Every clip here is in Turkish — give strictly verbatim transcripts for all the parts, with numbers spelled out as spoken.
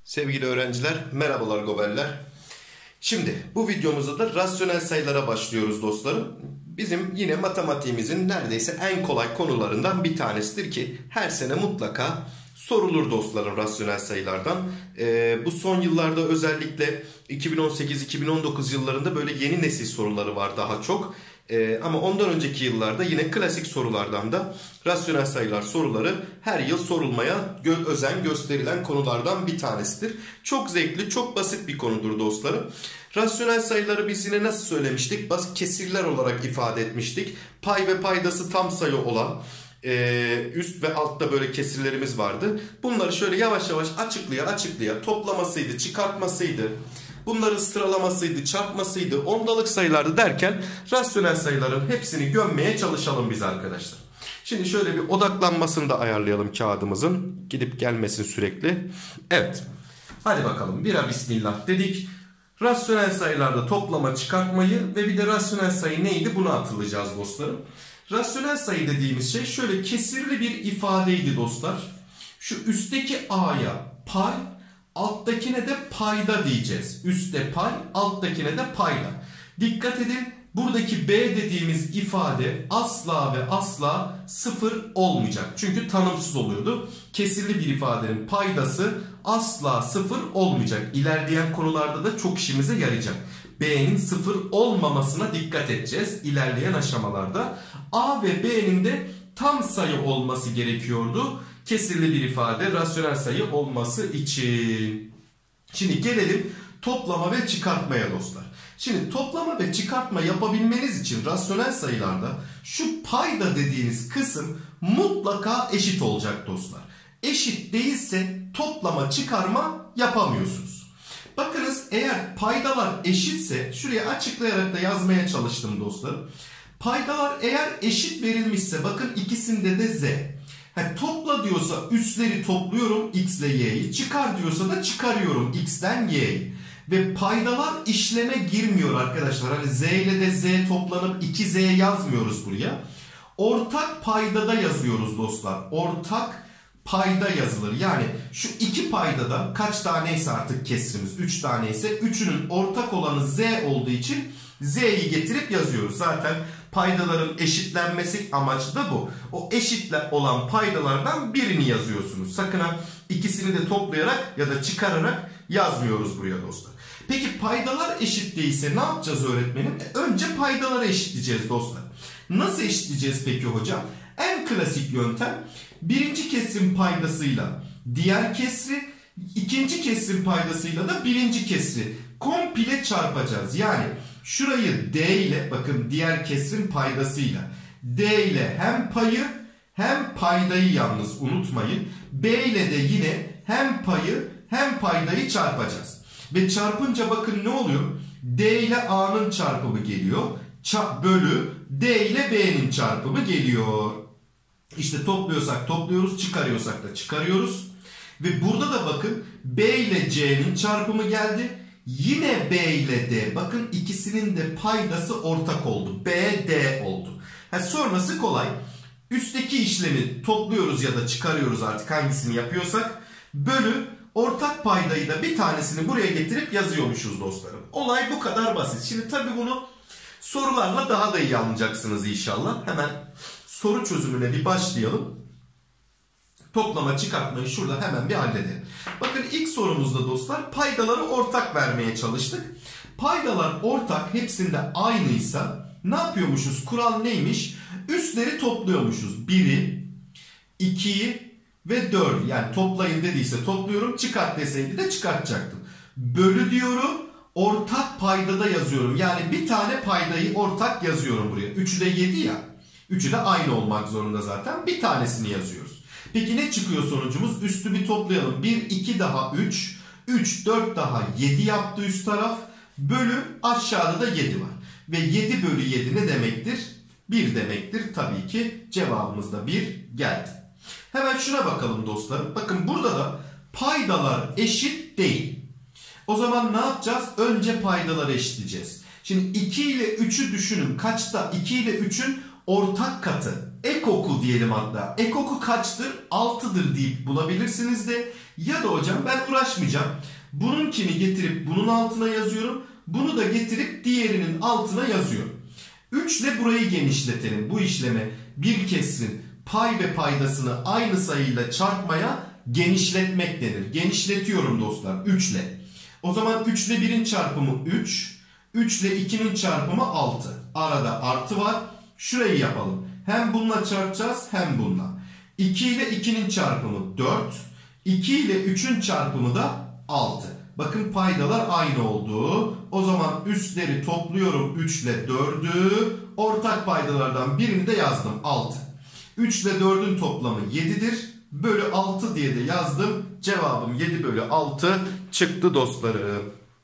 Sevgili öğrenciler, merhabalar gobeller. Şimdi bu videomuzda da rasyonel sayılara başlıyoruz dostlarım. Bizim yine matematiğimizin neredeyse en kolay konularından bir tanesidir ki her sene mutlaka sorulur dostlarım rasyonel sayılardan. Ee, bu son yıllarda özellikle iki bin on sekiz iki bin on dokuz yıllarında böyle yeni nesil soruları var daha çok. Ee, ama ondan önceki yıllarda yine klasik sorulardan da rasyonel sayılar soruları her yıl sorulmaya gö- özen gösterilen konulardan bir tanesidir. Çok zevkli, çok basit bir konudur dostlarım. Rasyonel sayıları biz yine nasıl söylemiştik? Basit kesirler olarak ifade etmiştik. Pay ve paydası tam sayı olan e, üst ve altta böyle kesirlerimiz vardı. Bunları şöyle yavaş yavaş açıklaya açıklaya toplamasıydı, çıkartmasıydı, bunların sıralamasıydı, çarpmasıydı, ondalık sayılardı derken rasyonel sayıların hepsini gömmeye çalışalım biz arkadaşlar. Şimdi şöyle bir odaklanmasını da ayarlayalım kağıdımızın. Gidip gelmesin sürekli. Evet. Hadi bakalım. Bira bismillah dedik. Rasyonel sayılarda toplama çıkartmayı ve bir de rasyonel sayı neydi bunu hatırlayacağız dostlarım. Rasyonel sayı dediğimiz şey şöyle kesirli bir ifadeydi dostlar. Şu üstteki a'ya pay, alttakine de payda diyeceğiz. Üstte pay, alttakine de payda. Dikkat edin, buradaki b dediğimiz ifade asla ve asla sıfır olmayacak. Çünkü tanımsız oluyordu. Kesirli bir ifadenin paydası asla sıfır olmayacak. İlerleyen konularda da çok işimize yarayacak. B'nin sıfır olmamasına dikkat edeceğiz ilerleyen aşamalarda. A ve B'nin de tam sayı olması gerekiyordu. Kesirli bir ifade, rasyonel sayı olması için. Şimdi gelelim toplama ve çıkartmaya dostlar. Şimdi toplama ve çıkartma yapabilmeniz için rasyonel sayılarda şu payda dediğiniz kısım mutlaka eşit olacak dostlar. Eşit değilse toplama çıkarma yapamıyorsunuz. Bakınız, eğer paydalar eşitse, şuraya açıklayarak da yazmaya çalıştım dostlarım. Paydalar eğer eşit verilmişse, bakın ikisinde de z. Yani topla diyorsa üsleri topluyorum x ile y'yi, çıkar diyorsa da çıkarıyorum x'ten y'yi. Ve paydalar işleme girmiyor arkadaşlar. Hani z ile de z toplanıp iki z yazmıyoruz buraya. Ortak paydada yazıyoruz dostlar. Ortak payda yazılır. Yani şu iki paydada kaç taneyse artık kesrimiz, üç taneyse üçünün ortak olanı z olduğu için z'yi getirip yazıyoruz. Zaten paydaların eşitlenmesi amacı da bu. O eşitle olan paydalardan birini yazıyorsunuz. Sakın ha ikisini de toplayarak ya da çıkararak yazmıyoruz buraya dostlar. Peki paydalar eşit değilse ne yapacağız öğretmenim? E, önce paydaları eşitleyeceğiz dostlar. Nasıl eşitleyeceğiz peki hocam? En klasik yöntem birinci kesrin paydasıyla diğer kesri, ikinci kesrin paydasıyla da birinci kesri komple çarpacağız. Yani şurayı d ile, bakın diğer kesrin paydasıyla d ile hem payı hem paydayı yalnız unutmayın. B ile de yine hem payı hem paydayı çarpacağız. Ve çarpınca bakın ne oluyor? D ile A'nın çarpımı geliyor. Çarp bölü D ile B'nin çarpımı geliyor. İşte topluyorsak topluyoruz, çıkarıyorsak da çıkarıyoruz. Ve burada da bakın B ile C'nin çarpımı geldi. Yine B ile D. Bakın ikisinin de paydası ortak oldu. B, D oldu. Ha, sonrası kolay. Üstteki işlemi topluyoruz ya da çıkarıyoruz, artık hangisini yapıyorsak. Bölü ortak paydayı da bir tanesini buraya getirip yazıyormuşuz dostlarım. Olay bu kadar basit. Şimdi tabii bunu sorularla daha da iyi anlayacaksınız inşallah. Hemen soru çözümüne bir başlayalım. Toplama çıkartmayı şurada hemen bir halledelim. Bakın ilk sorumuzda dostlar paydaları ortak vermeye çalıştık. Paydalar ortak, hepsinde aynıysa ne yapıyormuşuz? Kural neymiş? Üstleri topluyormuşuz. biri, ikiyi ve dördü. Yani toplayın dediyse topluyorum, çıkart deseydi de çıkartacaktım. Bölü diyorum, ortak paydada yazıyorum. Yani bir tane paydayı ortak yazıyorum buraya. üçü de yedi ya. üçü de aynı olmak zorunda zaten. Bir tanesini yazıyoruz. Peki ne çıkıyor sonucumuz? Üstü bir toplayalım. bir, iki daha üç. üç, dört daha yedi yaptı üst taraf. Bölü aşağıda da yedi var. Ve yedi bölü yedi ne demektir? bir demektir. Tabii ki cevabımız da bir geldi. Hemen şuna bakalım dostlarım. Bakın burada da paydalar eşit değil. O zaman ne yapacağız? Önce paydaları eşitleyeceğiz. Şimdi iki ile üçü düşünün. Kaçta? iki ile üçün ortak katı. Ekoku diyelim hatta. Ekoku kaçtır? altıdır deyip bulabilirsiniz de Ya da hocam ben uğraşmayacağım. Bununkini getirip bunun altına yazıyorum. Bunu da getirip diğerinin altına yazıyorum. üç ile burayı genişletelim. Bu işleme bir kesrin pay ve paydasını aynı sayıyla çarpmaya genişletmek denir. Genişletiyorum dostlar üç ile. O zaman üç ile birin çarpımı üç. üç ile ikinin çarpımı altı. Arada artı var. Şurayı yapalım. Hem bununla çarpacağız hem bununla. iki ile ikinin çarpımı dört. iki ile üçün çarpımı da altı. Bakın paydalar aynı oldu. O zaman üstleri topluyorum üç ile dördü. Ortak paydalardan birini de yazdım altı. üç ile dördün toplamı yedidir. Bölü altı diye de yazdım. Cevabım yedi bölü altı çıktı dostlarım.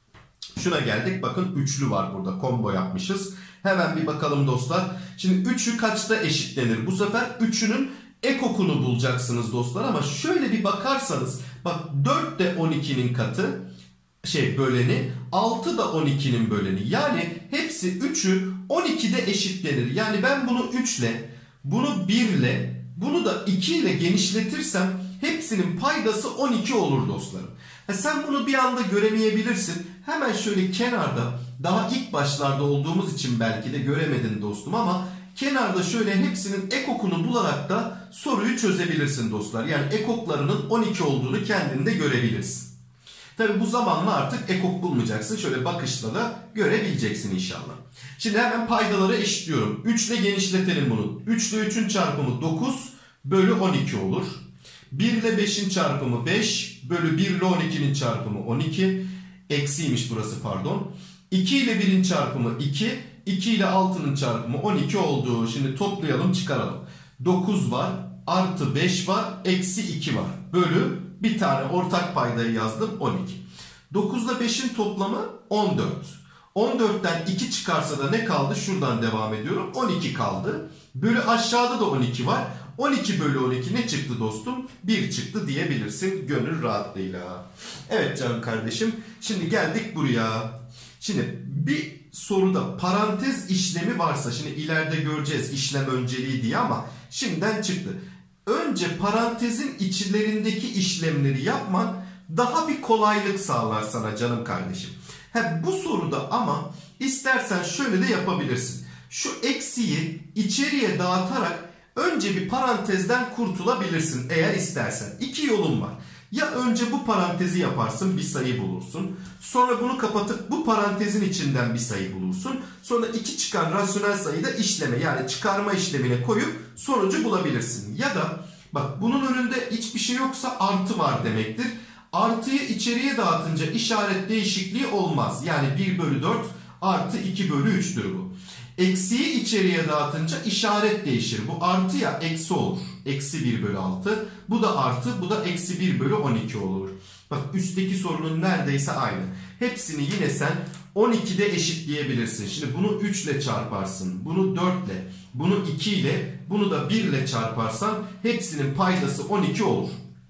Şuna geldik. Bakın üçlü var burada. Combo yapmışız. Hemen bir bakalım dostlar. Şimdi üçü kaçta eşitlenir? Bu sefer üçünün ekokunu bulacaksınız dostlar. Ama şöyle bir bakarsanız. Bak dört de on ikinin katı. Şey böleni. altı da on ikinin böleni. Yani hepsi üçü on ikide eşitlenir. Yani ben bunu üç ile, bunu bir ile, bunu da iki ile genişletirsem hepsinin paydası on iki olur dostlarım. Ha, sen bunu bir anda göremeyebilirsin. Hemen şöyle kenarda, daha ilk başlarda olduğumuz için belki de göremedin dostum ama kenarda şöyle hepsinin ekokunu bularak da soruyu çözebilirsin dostlar. Yani ekoklarının on iki olduğunu kendinde görebilirsin. Tabi bu zamanla artık ekok bulmayacaksın. Şöyle bakışla da görebileceksin inşallah. Şimdi hemen paydaları eşitliyorum. üç ile genişletelim bunu. üç ile üçün çarpımı dokuz bölü on iki olur. bir ile beşin çarpımı beş bölü bir ile on ikinin çarpımı on iki. Eksiymiş burası pardon. iki ile birin çarpımı iki. iki ile altının çarpımı on iki oldu. Şimdi toplayalım çıkaralım. dokuz var. Artı beş var. Eksi iki var. Bölü bir tane ortak paydayı yazdım on iki. dokuz ile beşin toplamı on dört. on dörtten iki çıkarsa da ne kaldı? Şuradan devam ediyorum. on iki kaldı. Bölü aşağıda da on iki var. on iki bölü on iki ne çıktı dostum? bir çıktı diyebilirsin gönül rahatlığıyla. Evet canım kardeşim. Şimdi geldik buraya. Şimdi bir soruda parantez işlemi varsa, şimdi ileride göreceğiz işlem önceliği diye ama şimdiden çıktı. Önce parantezin içlerindeki işlemleri yapman daha bir kolaylık sağlar sana canım kardeşim. He, bu soruda ama istersen şöyle de yapabilirsin. Şu eksiyi içeriye dağıtarak önce bir parantezden kurtulabilirsin eğer istersen. İki yolun var. Ya önce bu parantezi yaparsın, bir sayı bulursun. Sonra bunu kapatıp bu parantezin içinden bir sayı bulursun. Sonra iki çıkan rasyonel sayıda işleme, yani çıkarma işlemine koyup sonucu bulabilirsin. Ya da bak bunun önünde hiçbir şey yoksa artı var demektir. Artıyı içeriye dağıtınca işaret değişikliği olmaz. Yani bir bölü dört artı iki bölü üç'tür bu. Eksiyi içeriye dağıtınca işaret değişir. Bu artı ya eksi olur. Eksi bir bölü altı. Bu da artı. Bu da eksi bir bölü on iki olur. Bak üstteki sorunun neredeyse aynı. Hepsini yine sen on ikide eşitleyebilirsin. Şimdi bunu üç ile çarparsın. Bunu dört ile. Bunu iki ile. Bunu da bir ile çarparsan hepsinin paydası on iki olur.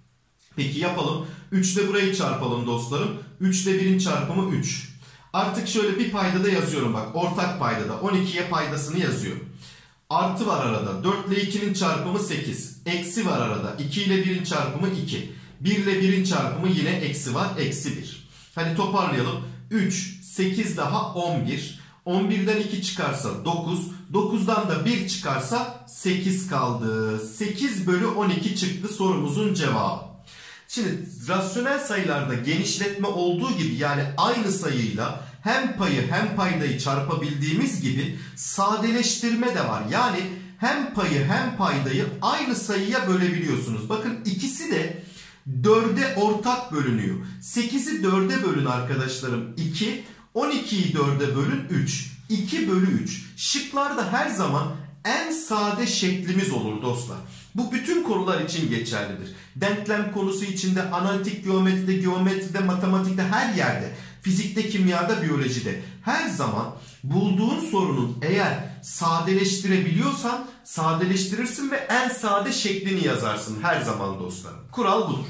Peki yapalım. üç ile burayı çarpalım dostlarım. üç ile birin çarpımı üç. Artık şöyle bir paydada yazıyorum bak. Ortak paydada. on ikiye paydasını yazıyorum. Artı var arada. dört ile ikinin çarpımı sekiz. Eksi var arada. iki ile birin çarpımı iki. bir ile birin çarpımı yine eksi var. Eksi bir. Hadi toparlayalım. üç, sekiz daha on bir. on birden iki çıkarsa dokuz. dokuzdan da bir çıkarsa sekiz kaldı. sekiz bölü on iki çıktı sorumuzun cevabı. Şimdi rasyonel sayılarda genişletme olduğu gibi, yani aynı sayıyla hem payı hem paydayı çarpabildiğimiz gibi sadeleştirme de var. Yani hem payı hem paydayı aynı sayıya bölebiliyorsunuz. Bakın ikisi de dörde ortak bölünüyor. sekizi dörde bölün arkadaşlarım iki. on ikiyi dörde bölün üç. iki bölü üç. Şıklarda her zaman en sade şeklimiz olur dostlar. Bu bütün konular için geçerlidir. Denklem konusu içinde, analitik geometride, geometride, matematikte, her yerde, fizikte, kimyada, biyolojide her zaman bulduğun sorunun eğer sadeleştirebiliyorsan sadeleştirirsin ve en sade şeklini yazarsın her zaman dostlar. Kural budur.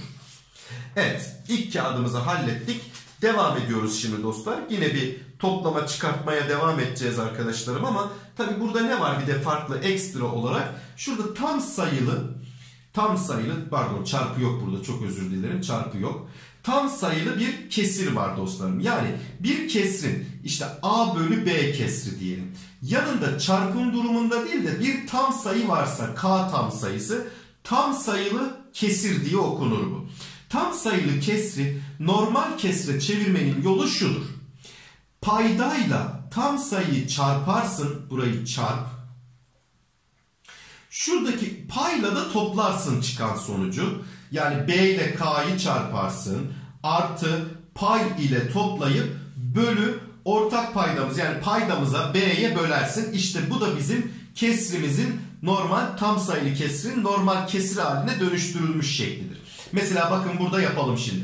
Evet, ilk kağıdımızı hallettik. Devam ediyoruz şimdi dostlar. Yine bir toplama çıkartmaya devam edeceğiz arkadaşlarım ama tabi burada ne var bir de farklı ekstra olarak? Şurada tam sayılı tam sayılı, pardon çarpı yok burada, çok özür dilerim, çarpı yok. Tam sayılı bir kesir var dostlarım. Yani bir kesrin işte A bölü B kesri diyelim. Yanında çarpım durumunda değil de bir tam sayı varsa K tam sayısı, tam sayılı kesir diye okunur bu. Tam sayılı kesri normal kesre çevirmenin yolu şudur. Paydayla tam sayıyı çarparsın, burayı çarp. Şuradaki payla da toplarsın çıkan sonucu. Yani B ile K'yı çarparsın. Artı pay ile toplayıp bölü ortak paydamız, yani paydamıza B'ye bölersin. İşte bu da bizim kesrimizin normal tam sayılı kesrin normal kesir haline dönüştürülmüş şeklidir. Mesela bakın burada yapalım şimdi.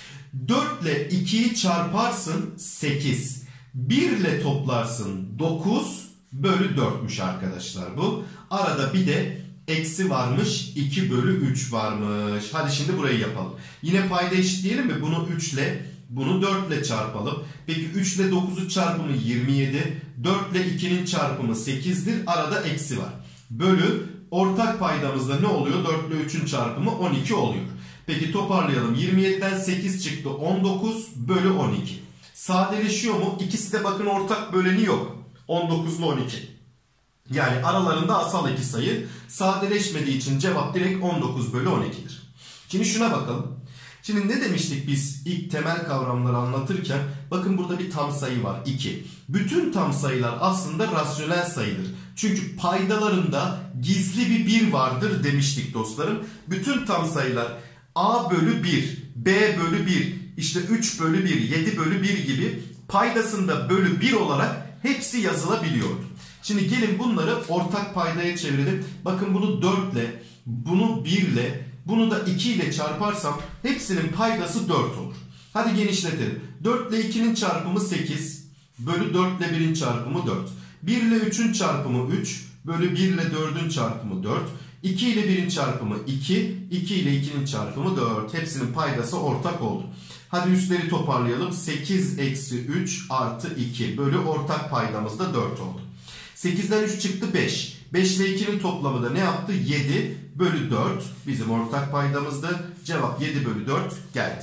dört ile ikiyi çarparsın sekiz. bir ile toplarsın dokuz bölü dörtmüş arkadaşlar bu. Arada bir de eksi varmış, iki bölü üç varmış. Hadi şimdi burayı yapalım. Yine payda eşitleyelim mi? Bunu üç ile, bunu dört ile çarpalım. Peki üç ile dokuzun çarpımı yirmi yedi. dört ile ikinin çarpımı sekizdir. Arada eksi var. Bölü ortak paydamızda ne oluyor? dört ile üçün çarpımı on iki oluyor. Peki toparlayalım. yirmi yediden sekiz çıktı. on dokuz bölü on iki. Sadeleşiyor mu? İkisi de bakın ortak böleni yok. on dokuz ile on iki. Yani aralarında asal iki sayı. Sadeleşmediği için cevap direkt on dokuz bölü on iki'dir. Şimdi şuna bakalım. Şimdi ne demiştik biz ilk temel kavramları anlatırken? Bakın burada bir tam sayı var, iki. Bütün tam sayılar aslında rasyonel sayıdır. Çünkü paydalarında gizli bir bir vardır demiştik dostlarım. Bütün tam sayılar A bölü bir, B bölü bir, işte üç bölü bir, yedi bölü bir gibi paydasında bölü bir olarak hepsi yazılabiliyordu. Şimdi gelin bunları ortak paydaya çevirelim. Bakın bunu dört ile, bunu bir ile, bunu da iki ile çarparsam hepsinin paydası dört olur. Hadi genişletelim. dört ile ikinin çarpımı sekiz bölü dört ile birin çarpımı dört. bir ile üçün çarpımı üç bölü bir ile dördün çarpımı dört. iki ile birin çarpımı iki, iki ile ikinin çarpımı dört. Hepsinin paydası ortak oldu. Hadi üstleri toparlayalım. sekiz eksi üç artı iki bölü ortak paydamız da dört oldu. sekizden üç çıktı beş. beş ile ikinin toplamı da ne yaptı? yedi bölü dört. Bizim ortak paydamızdı. Cevap yedi bölü dört geldi.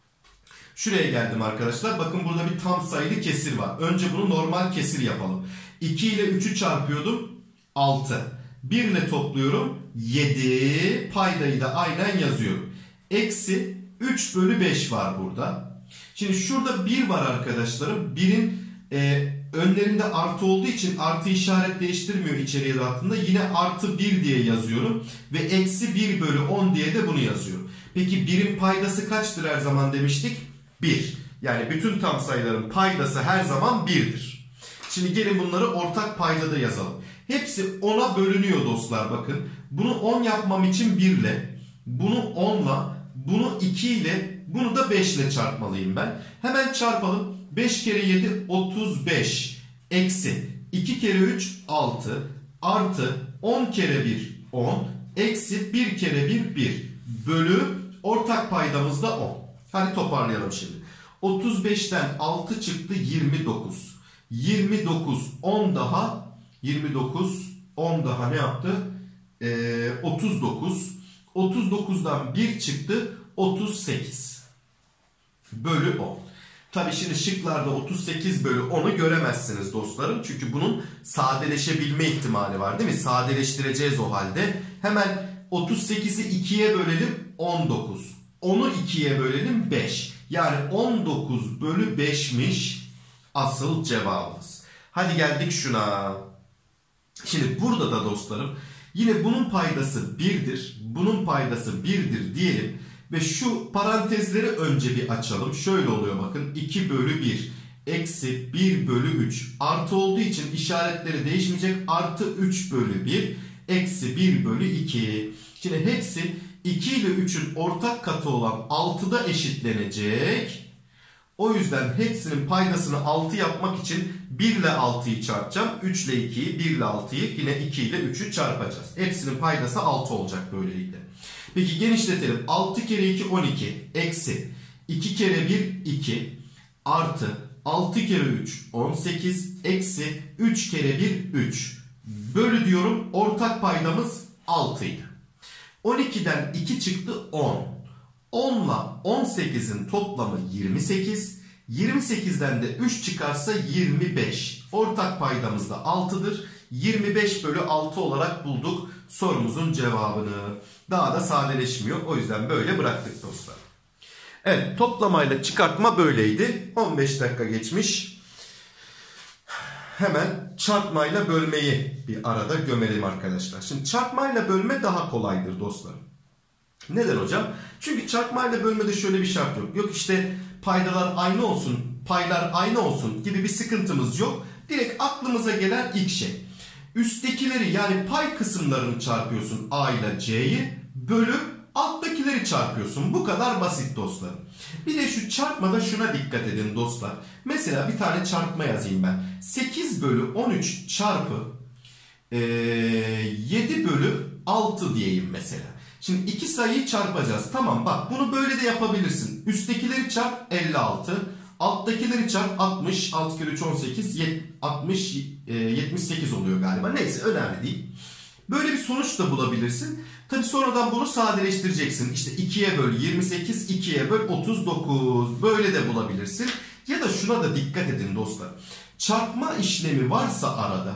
Şuraya geldim arkadaşlar. Bakın burada bir tam sayılı kesir var. Önce bunu normal kesir yapalım. iki ile üçü çarpıyordum. altı. bir ile topluyorum. yedi. Paydayı da aynen yazıyorum. Eksi üç bölü beş var burada. Şimdi şurada bir var arkadaşlarım. birin e, önlerinde artı olduğu için artı işaret değiştirmiyor içeriye dağıttığında. Yine artı bir diye yazıyorum. Ve eksi bir bölü on diye de bunu yazıyorum. Peki birin paydası kaçtır her zaman demiştik? bir. Yani bütün tam sayıların paydası her zaman bir'dir. Şimdi gelin bunları ortak paydada yazalım. Hepsi on'a bölünüyor dostlar bakın. Bunu on yapmam için bir ile, bunu on ile, bunu iki ile, bunu da beş ile çarpmalıyım ben. Hemen çarpalım. beş kere yedi otuz beş. Eksi iki kere üç altı. Artı on kere bir on. Eksi bir kere bir bir. Bölü ortak paydamız da on. Hadi toparlayalım şimdi. otuz beşten altı çıktı yirmi dokuz. yirmi dokuz on daha. yirmi dokuz on daha ne yaptı? Ee, otuz dokuz. otuz dokuzdan bir çıktı. otuz sekiz. Bölü on. Tabi şimdi şıklarda otuz sekiz bölü on'u göremezsiniz dostlarım. Çünkü bunun sadeleşebilme ihtimali var değil mi? Sadeleştireceğiz o halde. Hemen otuz sekizi ikiye bölelim on dokuz. on'u ikiye bölelim beş. Yani on dokuz bölü beş'miş asıl cevabımız. Hadi geldik şuna. Şimdi burada da dostlarım yine bunun paydası bir'dir. Bunun paydası bir'dir diyelim. Ve şu parantezleri önce bir açalım. Şöyle oluyor bakın. iki bölü bir eksi bir bölü üç. Artı olduğu için işaretleri değişmeyecek. Artı üç bölü bir eksi bir bölü iki. Şimdi hepsi iki ile üçün ortak katı olan altıda eşitlenecek. O yüzden hepsinin paydasını altı yapmak için bir ile altıyı çarpacağım. üç ile ikiyi, bir ile altıyı, yine iki ile üçü çarpacağız. Hepsinin paydası altı olacak böylelikle. Peki genişletelim. altı kere iki on iki. Eksi iki kere bir iki. Artı altı kere üç on sekiz. Eksi üç kere bir üç. Bölü diyorum. Ortak paydamız altı idi. on ikiden iki çıktı on. on ile on sekizin toplamı yirmi sekiz. yirmi sekizden de üç çıkarsa yirmi beş. Ortak paydamız da altıdır. yirmi beş bölü altı olarak bulduk sorumuzun cevabını. Daha da sadeleşmiyor. O yüzden böyle bıraktık dostlar. Evet, toplamayla çıkartma böyleydi. on beş dakika geçmiş. Hemen çarpmayla bölmeyi bir arada gömelim arkadaşlar. Şimdi çarpmayla bölme daha kolaydır dostlarım. Neden hocam? Çünkü çarpmayla bölmede şöyle bir şart yok. Yok işte paydalar aynı olsun, paylar aynı olsun gibi bir sıkıntımız yok. Direkt aklımıza gelen ilk şey. Üsttekileri yani pay kısımlarını çarpıyorsun A ile C'yi, bölüp alttakileri çarpıyorsun. Bu kadar basit dostlarım. Bir de şu çarpmada şuna dikkat edin dostlar. Mesela bir tane çarpma yazayım ben. sekiz bölü on üç çarpı ee, yedi bölü altı diyeyim mesela. Şimdi iki sayıyı çarpacağız. Tamam bak, bunu böyle de yapabilirsin. Üsttekileri çarp elli altı. Alttakileri çarp altmış. altı kere üç on sekiz. altmış, yetmiş sekiz oluyor galiba. Neyse, önemli değil. Böyle bir sonuç da bulabilirsin. Tabi sonradan bunu sadeleştireceksin. İşte ikiye böl yirmi sekiz, ikiye böl otuz dokuz. Böyle de bulabilirsin. Ya da şuna da dikkat edin dostlar. Çarpma işlemi varsa arada,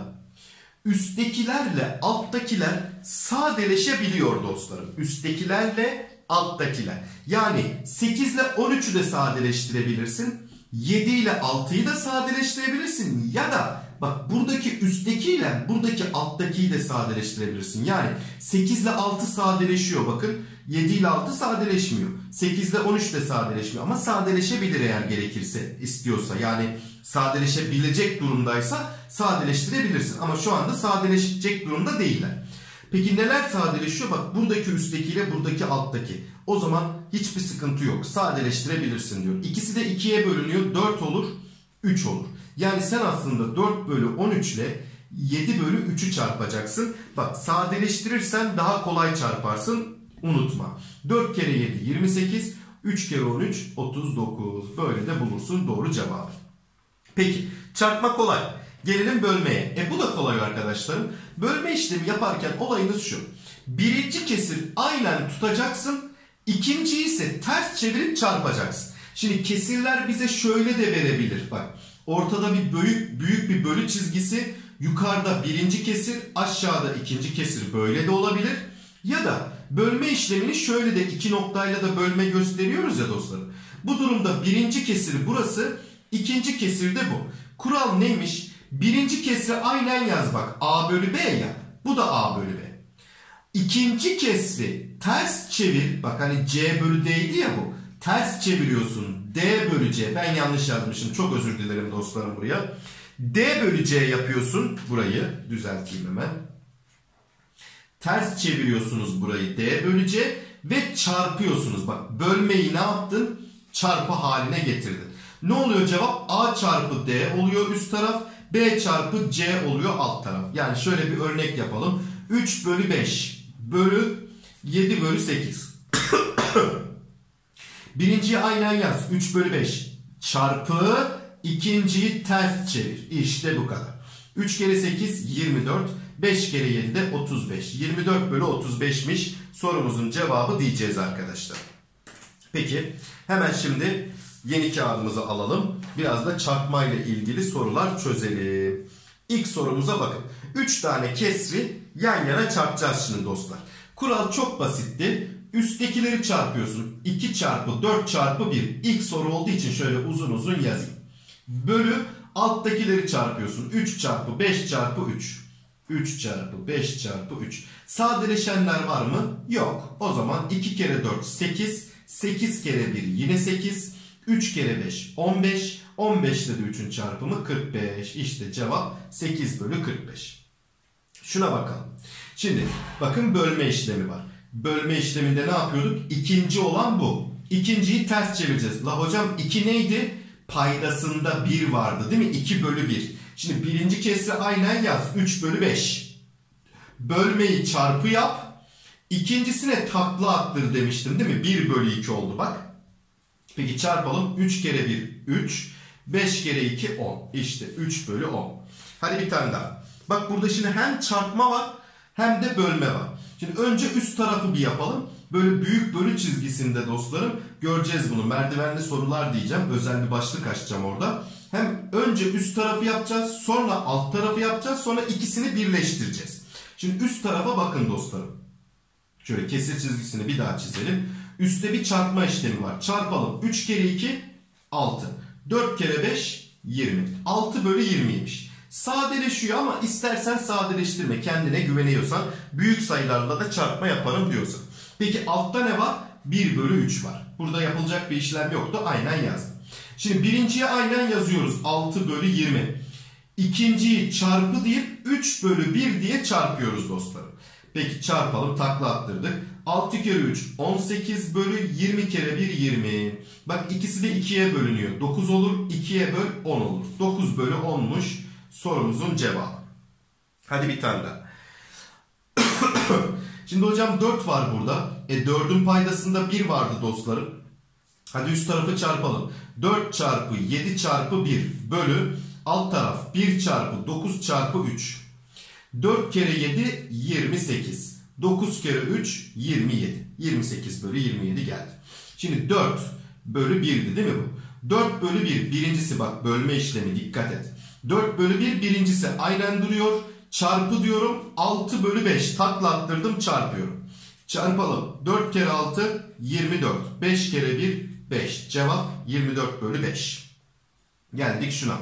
üsttekilerle alttakiler sadeleşebiliyor dostlarım. Üsttekilerle alttakiler. Yani sekiz ile on üçü de sadeleştirebilirsin. yedi ile altıyı da sadeleştirebilirsin. Ya da bak, buradaki üsttekiyle buradaki alttakiyi de sadeleştirebilirsin. Yani sekiz ile altı sadeleşiyor bakın. yedi ile altı sadeleşmiyor. sekiz ile on üç de sadeleşmiyor. Ama sadeleşebilir eğer gerekirse, istiyorsa. Yani sadeleşebilecek durumdaysa sadeleştirebilirsin. Ama şu anda sadeleşecek durumda değiller. Peki neler sadeleşiyor? Bak, buradaki üsttekiyle buradaki alttaki. O zaman hiçbir sıkıntı yok. Sadeleştirebilirsin diyor. İkisi de ikiye bölünüyor. dört olur, üç olur. Yani sen aslında dört bölü on üç ile yedi bölü üçü çarpacaksın. Bak, sadeleştirirsen daha kolay çarparsın. Unutma. dört kere yedi yirmi sekiz. üç kere on üç otuz dokuz. Böyle de bulursun doğru cevabı. Peki, çarpma kolay. Gelelim bölmeye. E bu da kolay arkadaşlarım. Bölme işlemi yaparken olayınız şu. Birinci kesir aynen tutacaksın. İkinciyi ise ters çevirip çarpacaksın. Şimdi kesirler bize şöyle de verebilir. Bak, ortada bir büyük, büyük bir bölü çizgisi. Yukarıda birinci kesir, aşağıda ikinci kesir, böyle de olabilir. Ya da bölme işlemini şöyle de iki noktayla da bölme gösteriyoruz ya dostlarım. Bu durumda birinci kesir burası, ikinci kesir de bu. Kural neymiş? Birinci kesri aynen yaz bak. A bölü B ya. Bu da A bölü B. İkinci kesri ters çevir. Bak, hani C bölü D'ydi ya bu. Ters çeviriyorsun. D bölü C. Ben yanlış yazmışım. Çok özür dilerim dostlarım buraya. D bölü C yapıyorsun. Burayı düzelteyim hemen. Ters çeviriyorsunuz burayı D bölü C ve çarpıyorsunuz. Bak, bölmeyi ne yaptın? Çarpı haline getirdin. Ne oluyor cevap? A çarpı D oluyor üst taraf. B çarpı C oluyor alt taraf. Yani şöyle bir örnek yapalım. üç bölü beş bölü yedi bölü sekiz. Birinciyi aynen yaz. üç bölü beş çarpı ikinciyi ters çevir. İşte bu kadar. üç kere sekiz yirmi dört. beş kere yedi de otuz beş. yirmi dört bölü otuz beş'miş sorumuzun cevabı diyeceğiz arkadaşlar. Peki, hemen şimdi yeni kağıdımızı alalım. Biraz da çarpma ile ilgili sorular çözelim. İlk sorumuza bakın. üç tane kesri yan yana çarpacağız şimdi dostlar. Kural çok basitti. Üsttekileri çarpıyorsun. iki çarpı dört çarpı bir. İlk soru olduğu için şöyle uzun uzun yazayım. Bölü alttakileri çarpıyorsun. üç çarpı beş çarpı üç. üç çarpı beş çarpı üç. Sadeleşenler var mı? Yok. O zaman iki kere dört sekiz. sekiz kere bir yine sekiz. üç kere beş on beş. on beş ile de üçün çarpımı kırk beş. İşte cevap sekiz bölü kırk beş. Şuna bakalım. Şimdi bakın, bölme işlemi var. Bölme işleminde ne yapıyorduk? İkinci olan bu. İkinciyi ters çevireceğiz. La hocam, iki neydi? Paydasında bir vardı değil mi? iki bölü bir. Şimdi birinci kesri aynen yaz. üç bölü beş. Bölmeyi çarpı yap. İkincisine takla attır demiştim değil mi? bir bölü iki oldu bak. Peki çarpalım. üç kere bir üç. beş kere iki on. İşte üç bölü on. Hadi bir tane daha. Bak, burada şimdi hem çarpma var hem de bölme var. Şimdi önce üst tarafı bir yapalım. Böyle büyük bölü çizgisinde dostlarım göreceğiz bunu. Merdivenli sorular diyeceğim. Özel bir başlık açacağım orada. Hem önce üst tarafı yapacağız. Sonra alt tarafı yapacağız. Sonra ikisini birleştireceğiz. Şimdi üst tarafa bakın dostlarım. Şöyle kesir çizgisini bir daha çizelim. Üstte bir çarpma işlemi var. Çarpalım. üç kere iki altı. dört kere beş yirmi. altı bölü yirmiymiş. Sadeleşiyor ama istersen sadeleştirme. Kendine güveniyorsan. Büyük sayılarla da çarpma yaparım diyorsan. Peki altta ne var? bir bölü üç var. Burada yapılacak bir işlem yoktu. Aynen yazdım. Şimdi birinciye aynen yazıyoruz. altı bölü yirmi. İkinciyi çarpı deyip üç bölü bir diye çarpıyoruz dostlarım. Peki çarpalım, takla attırdık. altı kere üç on sekiz bölü yirmi kere bir yirmi. Bak ikisi de ikiye bölünüyor. dokuz olur, ikiye böl on olur. dokuz bölü onmuş sorumuzun cevabı. Hadi bir tane daha. Şimdi hocam dört var burada. E dördün paydasında bir vardı dostlarım. Hadi üst tarafı çarpalım. dört çarpı yedi çarpı bir bölü alt taraf bir çarpı dokuz çarpı üç. dört kere yedi yirmi sekiz. dokuz kere üç yirmi yedi. yirmi sekiz bölü yirmi yedi geldi. Şimdi dört bölü birdi değil mi bu? dört bölü bir birincisi, bak bölme işlemi, dikkat et. dört bölü bir birincisi aynen duruyor. Çarpı diyorum, altı bölü beş takla attırdım, çarpıyorum. Çarpalım. dört kere altı yirmi dört. beş kere bir beş. Cevap yirmi dört bölü beş. Geldik şuna.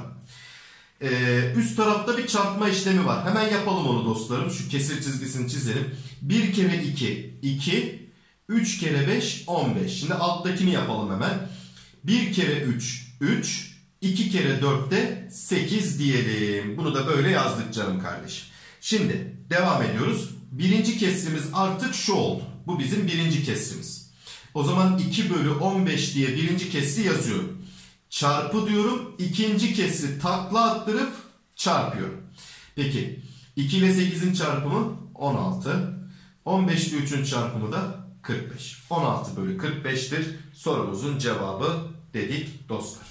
Ee, üst tarafta bir çarpma işlemi var. Hemen yapalım onu dostlarım. Şu kesir çizgisini çizelim. bir kere iki iki. üç kere beş on beş. Şimdi alttakini yapalım hemen. bir kere üç üç. iki kere dört de sekiz diyelim. Bunu da böyle yazdık canım kardeşim. Şimdi devam ediyoruz. Birinci kesrimiz artık şu oldu. Bu bizim birinci kesrimiz. O zaman iki bölü on beş diye birinci kesri yazıyorum. Çarpı diyorum. İkinci kesri takla attırıp çarpıyorum. Peki iki ile sekizin çarpımı on altı. on beş ile üçün çarpımı da kırk beş. on altı bölü kırk beş'tir sorumuzun cevabı dedik dostlar.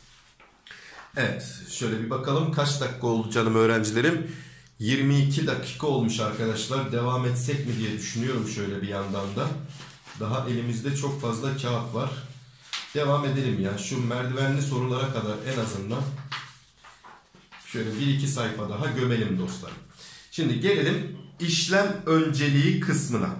Evet, şöyle bir bakalım kaç dakika oldu canım öğrencilerim. yirmi iki dakika olmuş arkadaşlar. Devam etsek mi diye düşünüyorum şöyle bir yandan da. Daha elimizde çok fazla kağıt var. Devam edelim ya. Şu merdivenli sorulara kadar en azından şöyle bir iki sayfa daha gömelim dostlar. Şimdi gelelim işlem önceliği kısmına.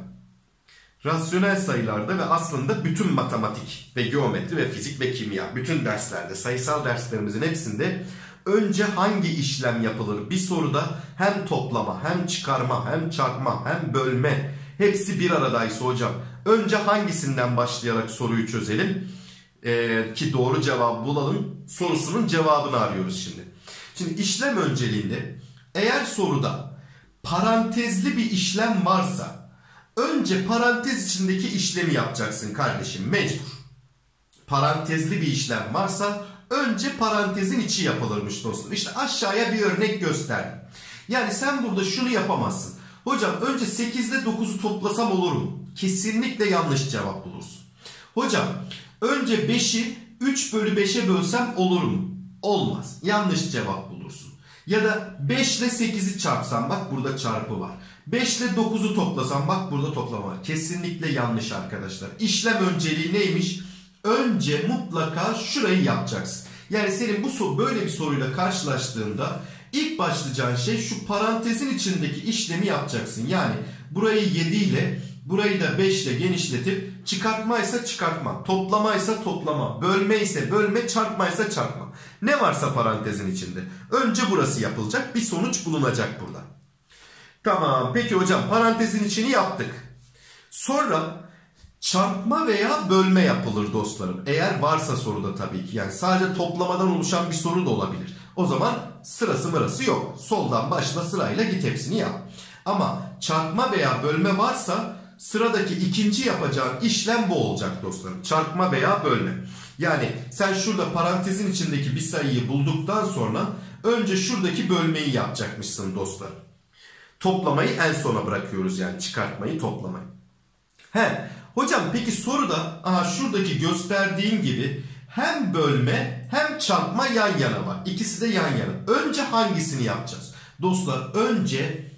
Rasyonel sayılarda ve aslında bütün matematik ve geometri ve fizik ve kimya, bütün derslerde, sayısal derslerimizin hepsinde önce hangi işlem yapılır? Bir soruda hem toplama, hem çıkarma, hem çarpma, hem bölme hepsi bir aradaysa hocam önce hangisinden başlayarak soruyu çözelim ee, ki doğru cevabı bulalım sorusunun cevabını arıyoruz şimdi. Şimdi işlem önceliğinde eğer soruda parantezli bir işlem varsa önce parantez içindeki işlemi yapacaksın kardeşim, mecbur. Parantezli bir işlem varsa önce parantezin içi yapılırmış dostum. İşte aşağıya bir örnek gösterdim. Yani sen burada şunu yapamazsın. Hocam önce sekiz ile dokuz'u toplasam olur mu? Kesinlikle yanlış cevap bulursun. Hocam önce beş'i üç bölü beş'e bölsem olur mu? Olmaz. Yanlış cevap bulursun. Ya da beş ile sekiz'i çarpsam, bak burada çarpı var. beş ile dokuz'u toplasam, bak burada toplama var. Kesinlikle yanlış arkadaşlar. İşlem önceliği neymiş? Önce mutlaka şurayı yapacaksın. Yani senin bu böyle bir soruyla karşılaştığında ilk başlayacağın şey şu parantezin içindeki işlemi yapacaksın. Yani burayı yedi ile burayı da beş ile genişletip çıkartmaysa çıkartma, toplamaysa toplama, bölmeyse bölme, çarpmaysa çarpma. Ne varsa parantezin içinde. Önce burası yapılacak, bir sonuç bulunacak burada. Tamam, peki hocam parantezin içini yaptık. Sonra çarpma veya bölme yapılır dostlarım. Eğer varsa soruda tabii ki. Yani sadece toplamadan oluşan bir soru da olabilir. O zaman sırası mırası yok. Soldan başla, sırayla git hepsini yap. Ama çarpma veya bölme varsa sıradaki ikinci yapacağın işlem bu olacak dostlarım. Çarpma veya bölme. Yani sen şurada parantezin içindeki bir sayıyı bulduktan sonra önce şuradaki bölmeyi yapacakmışsın dostlarım. Toplamayı en sona bırakıyoruz, yani çıkartmayı, toplamayı. He, hocam peki soruda aha şuradaki gösterdiğim gibi hem bölme hem çarpma yan yana var. İkisi de yan yana. Önce hangisini yapacağız? Dostlar önce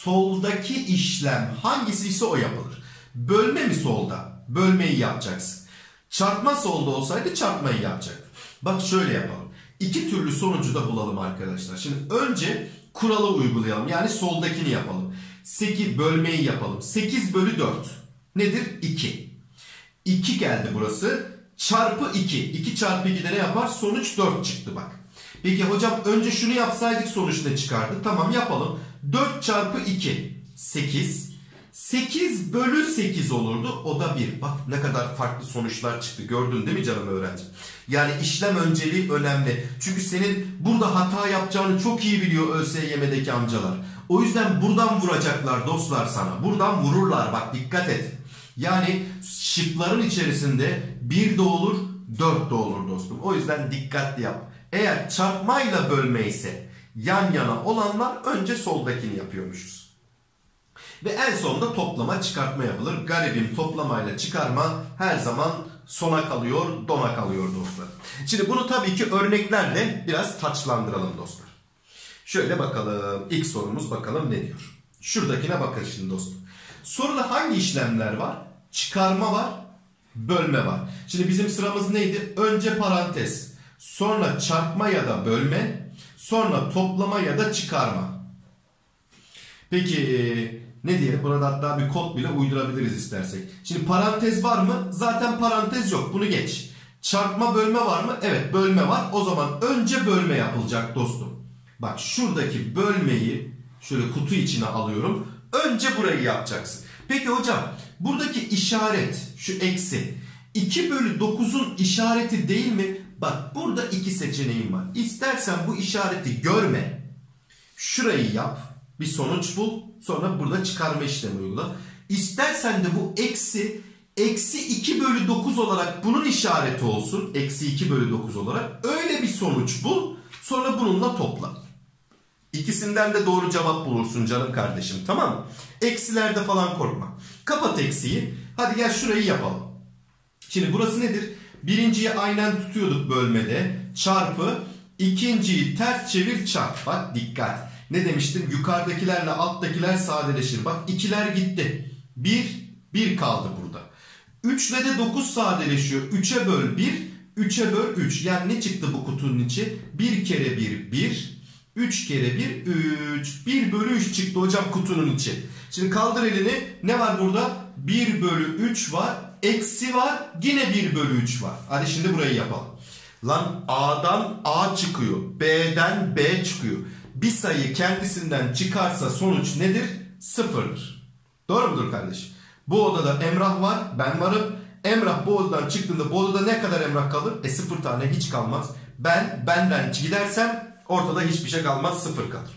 soldaki işlem hangisi ise o yapılır. Bölme mi solda? Bölmeyi yapacaksın. Çarpma solda olsaydı çarpmayı yapacaktın. Bak şöyle yapalım. İki türlü sonucu da bulalım arkadaşlar. Şimdi önce kuralı uygulayalım. Yani soldakini yapalım. sekiz bölmeyi yapalım. sekiz bölü dört nedir? iki. iki geldi burası. Çarpı iki. iki çarpı iki de ne yapar? Sonuç dört çıktı bak. Peki hocam önce şunu yapsaydık sonuç ne çıkardı? Tamam yapalım. dört çarpı iki. sekiz. sekiz bölü sekiz olurdu. O da bir. Bak ne kadar farklı sonuçlar çıktı. Gördün değil mi canım öğrenci? Yani işlem önceliği önemli. Çünkü senin burada hata yapacağını çok iyi biliyor ÖSYM'deki amcalar. O yüzden buradan vuracaklar dostlar sana. Buradan vururlar bak dikkat et. Yani şıkların içerisinde bir de olur, dört de olur dostum. O yüzden dikkatli yap. Eğer çarpmayla bölme ise yan yana olanlar önce soldakini yapıyormuşuz. Ve en sonunda toplama çıkartma yapılır. Garibim toplamayla çıkarma her zaman sona kalıyor, dona kalıyor dostlar. Şimdi bunu tabii ki örneklerle biraz taçlandıralım dostlar. Şöyle bakalım. İlk sorumuz bakalım ne diyor. Şuradakine bakın şimdi dostum. Soruda hangi işlemler var? Çıkarma var, bölme var. Şimdi bizim sıramız neydi? Önce parantez, sonra çarpma ya da bölme, sonra toplama ya da çıkarma. Peki ne diyelim? Burada hatta bir kod bile uydurabiliriz istersek. Şimdi parantez var mı? Zaten parantez yok. Bunu geç. Çarpma bölme var mı? Evet bölme var. O zaman önce bölme yapılacak dostum. Bak şuradaki bölmeyi şöyle kutu içine alıyorum. Önce burayı yapacaksın. Peki hocam buradaki işaret şu eksi iki bölü dokuzun işareti değil mi? Bak burada iki seçeneğim var. İstersen bu işareti görme. Şurayı yap. Bir sonuç bul. Sonra burada çıkarma işlemi uygula. İstersen de bu eksi eksi iki bölü dokuz olarak bunun işareti olsun. Eksi iki bölü dokuz olarak. Öyle bir sonuç bul. Sonra bununla topla. İkisinden de doğru cevap bulursun canım kardeşim. Tamam mı? Eksilerde falan korkma. Kapat eksiği. Hadi gel şurayı yapalım. Şimdi burası nedir? Birinciyi aynen tutuyorduk bölmede. Çarpı. İkinciyi ters çevir çarp. Bak dikkat. Ne demiştim? Yukarıdakilerle alttakiler sadeleşir. Bak ikiler gitti. bir, bir kaldı burada. üç ile de dokuz sadeleşiyor. üçe böl bir, üçe böl üç. Yani ne çıktı bu kutunun içi? bir kere bir, bir. üç kere bir, üç. bir bölü üç çıktı hocam kutunun içi. Şimdi kaldır elini. Ne var burada? bir bölü üç var. Eksi var. Yine bir bölü üç var. Hadi şimdi burayı yapalım. Lan A'dan A çıkıyor. B'den B çıkıyor. Bir sayı kendisinden çıkarsa sonuç nedir? Sıfırdır. Doğru mudur kardeşim? Bu odada Emrah var. Ben varım. Emrah bu odadan çıktığında bu odada ne kadar Emrah kalır? E sıfır tane hiç kalmaz. Ben benden gidersem ortada hiçbir şey kalmaz. Sıfır kalır.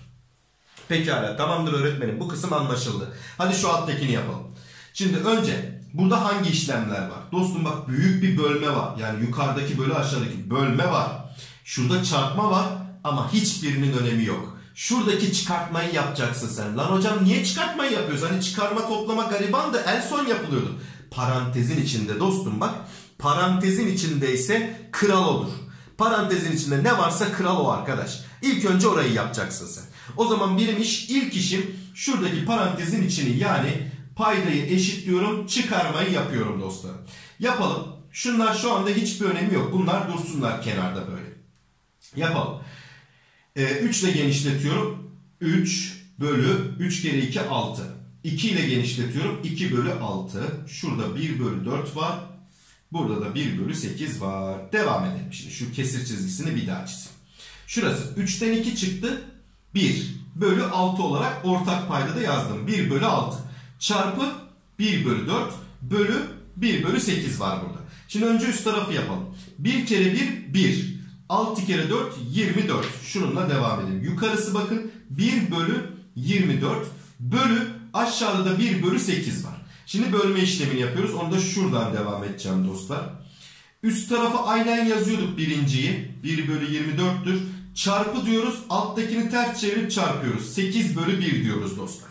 Pekala tamamdır öğretmenim. Bu kısım anlaşıldı. Hadi şu alttakini yapalım. Şimdi önce burada hangi işlemler var? Dostum bak büyük bir bölme var. Yani yukarıdaki bölü aşağıdaki bölme var. Şurada çarpma var. Ama hiçbirinin önemi yok. Şuradaki çıkartmayı yapacaksın sen. Lan hocam niye çıkartmayı yapıyoruz? Hani çıkarma toplama gariban da en son yapılıyordu. Parantezin içinde dostum bak. Parantezin içindeyse kral odur. Parantezin içinde ne varsa kral o arkadaş. İlk önce orayı yapacaksın sen. O zaman benim iş ilk işim şuradaki parantezin içini yani paydayı eşitliyorum, çıkarmayı yapıyorum dostlarım. Yapalım. Şunlar şu anda hiçbir önemi yok. Bunlar dursunlar kenarda böyle. Yapalım. Ee, üç ile genişletiyorum. üç bölü üç kere iki altı. iki ile genişletiyorum. iki bölü altı. Şurada bir bölü dört var. Burada da bir bölü sekiz var. Devam edelim. Şimdi şu kesir çizgisini bir daha çizeyim. Şurası üçten iki çıktı. bir bölü altı olarak ortak payda da yazdım. bir bölü altı. Çarpı bir bölü dört bölü bir bölü sekiz var burada. Şimdi önce üst tarafı yapalım. bir kere bir, bir. altı kere dört, yirmi dört. Şununla devam edelim. Yukarısı bakın bir bölü yirmi dört bölü aşağıda da bir bölü sekiz var. Şimdi bölme işlemini yapıyoruz. Onu da şuradan devam edeceğim dostlar. Üst tarafı aynen yazıyorduk birinciyi. bir bölü yirmi dörttür. Çarpı diyoruz. Alttakini ters çevirip çarpıyoruz. sekiz bölü bir diyoruz dostlar.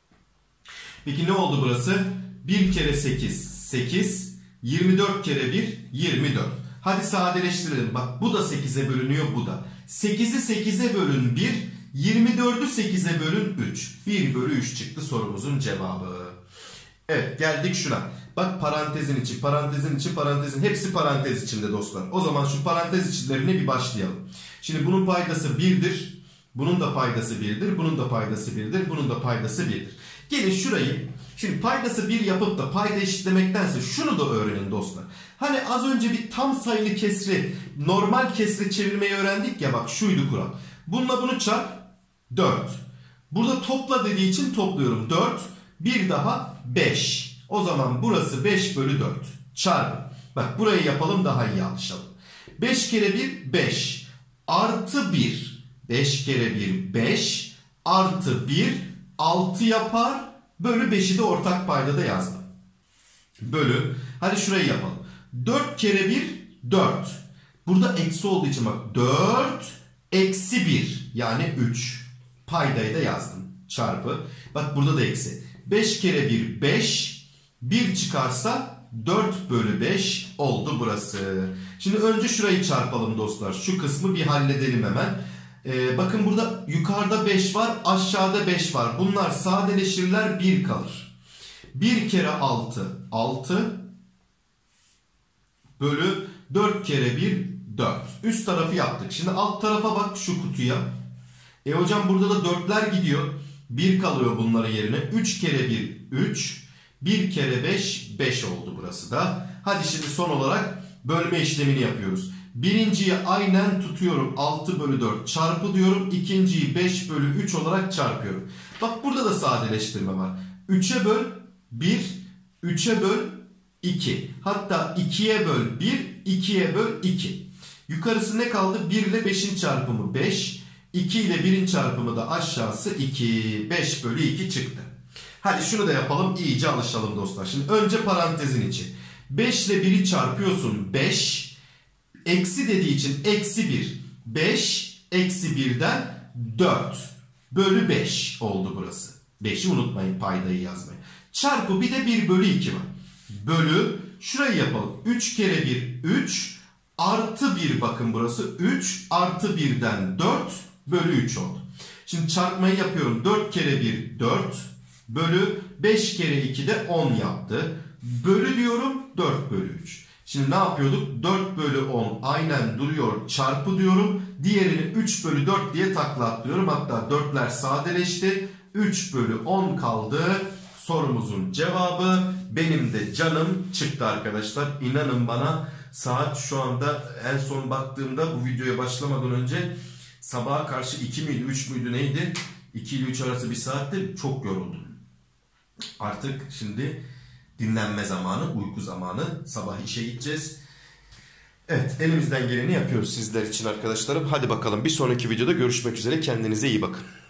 Peki ne oldu burası? bir kere sekiz, sekiz. yirmi dört kere bir, yirmi dört. Hadi sadeleştirelim. Bak bu da sekize bölünüyor bu da. sekizi sekize bölün bir. yirmi dördü sekize bölün üç. bir bölü üç çıktı sorumuzun cevabı. Evet, geldik şuna. Bak, parantezin içi, parantezin içi, parantezin hepsi parantez içinde dostlar. O zaman şu parantez içlerine bir başlayalım. Şimdi bunun paydası birdir. Bunun da paydası birdir. Bunun da paydası birdir. Bunun da paydası birdir. Gelin şurayı, şimdi paydası bir yapıp da payda eşitlemektense şunu da öğrenin dostlar. Hani az önce bir tam sayılı kesri normal kesre çevirmeyi öğrendik ya, bak şuydu kural. Bununla bunu çarp, dört. Burada topla dediği için topluyorum. dört, bir daha beş. O zaman burası beş bölü dört. Çarpı. Bak burayı yapalım, daha iyi alışalım. beş kere bir beş. Artı bir. beş kere bir beş. Artı bir altı yapar. Bölü beşi de ortak paydada yazdım. Bölü. Hadi şurayı yapalım. dört kere bir dört. Burada eksi olduğu için bak dört eksi bir. Yani üç. Paydayı da yazdım. Çarpı. Bak burada da eksi. beş kere bir beş. bir çıkarsa dört bölü beş oldu burası. Şimdi önce şurayı çarpalım dostlar. Şu kısmı bir halledelim hemen. Ee, bakın burada yukarıda beş var, aşağıda beş var. Bunlar sadeleşirler, bir kalır. bir kere altı altı bölü dört kere bir dört. Üst tarafı yaptık. Şimdi alt tarafa bak, şu kutuya. E hocam burada da dörtler gidiyor. bir kalıyor bunların yerine. üç kere bir üç. bir kere beş beş oldu burası da. Hadi şimdi son olarak bölme işlemini yapıyoruz. Birinciyi aynen tutuyorum. altı bölü dört çarpı diyorum. İkinciyi beş bölü üç olarak çarpıyorum. Bak burada da sadeleştirme var. üçe böl bir. üçe böl iki. Hatta ikiye böl bir. ikiye böl iki. Yukarısı ne kaldı? bir ile beşin çarpımı beş. iki ile birin çarpımı da aşağısı iki. beş bölü iki çıktı. Hadi şunu da yapalım, iyice alışalım dostlar. Şimdi önce parantezin içi. beş ile biri çarpıyorsun beş. Eksi dediği için eksi bir. beş eksi birden dört bölü beş oldu burası. beşi unutmayın, paydayı yazmayı. Çarpı bir de bir bölü iki var. Bölü, şurayı yapalım. üç kere bir üç artı bir, bakın burası üç artı birden dört bölü üç oldu. Şimdi çarpmayı yapıyorum. dört kere bir dört bölü beş kere iki de on yaptı. Bölü diyorum, dört bölü üç. Şimdi ne yapıyorduk? dört bölü on aynen duruyor. Çarpı diyorum. Diğerini üç bölü dört diye takla atlıyorum. Hatta dörtler sadeleşti. üç bölü on kaldı. Sorumuzun cevabı benim de canım çıktı arkadaşlar. İnanın bana, saat şu anda en son baktığımda bu videoya başlamadan önce sabaha karşı iki miydi üç müydü neydi? iki ile üç arası bir saatte çok yoruldum. Artık şimdi dinlenme zamanı, uyku zamanı. Sabah işe gideceğiz. Evet, elimizden geleni yapıyoruz sizler için arkadaşlarım. Hadi bakalım, bir sonraki videoda görüşmek üzere. Kendinize iyi bakın.